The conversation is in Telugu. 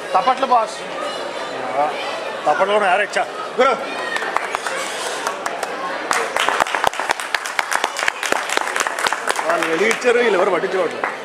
తప్పట్లు బాస్. తప్పట్లో యారే ఇచ్చా గురు. వాళ్ళు వెలిగించారు, వీళ్ళు ఎవరు పట్టించుకోవట్లేదు.